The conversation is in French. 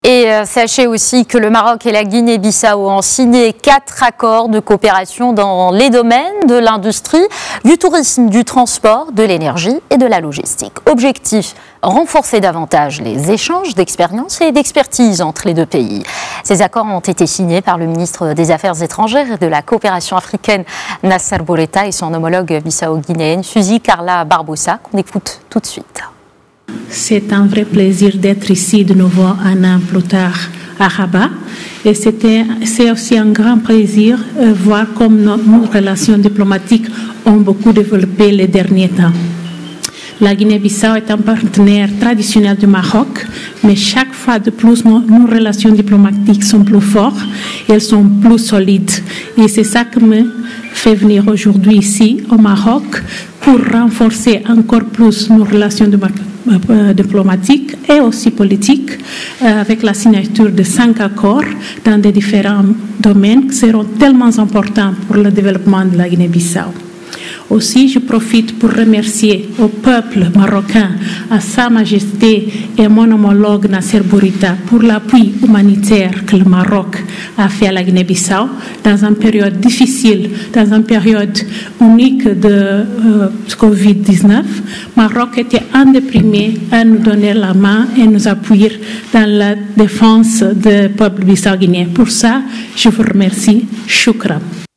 Et sachez aussi que le Maroc et la Guinée-Bissau ont signé 4 accords de coopération dans les domaines de l'industrie, du tourisme, du transport, de l'énergie et de la logistique. Objectif, renforcer davantage les échanges d'expériences et d'expertise entre les deux pays. Ces accords ont été signés par le ministre des Affaires étrangères et de la coopération africaine Nasser Bourita et son homologue bissau-guinéenne Suzy Carla Barbosa, qu'on écoute tout de suite. C'est un vrai plaisir d'être ici de nouveau un an plus tard à Rabat. Et c'est aussi un grand plaisir de voir comme nos relations diplomatiques ont beaucoup développé les derniers temps. La Guinée-Bissau est un partenaire traditionnel du Maroc, mais chaque fois de plus, nos relations diplomatiques sont plus fortes et elles sont plus solides. Et c'est ça qui me fait venir aujourd'hui ici au Maroc pour renforcer encore plus nos relations diplomatiques et aussi politiques avec la signature de 5 accords dans des différents domaines qui seront tellement importants pour le développement de la Guinée-Bissau. Aussi, je profite pour remercier au peuple marocain, à Sa Majesté et mon homologue Nasser Bourita pour l'appui humanitaire que le Maroc a fait à la Guinée-Bissau dans une période difficile, dans une période unique de Covid-19. Le Maroc était un des premiers à nous donner la main et nous appuyer dans la défense du peuple bissau-guinéen. Pour ça, je vous remercie. Shukran.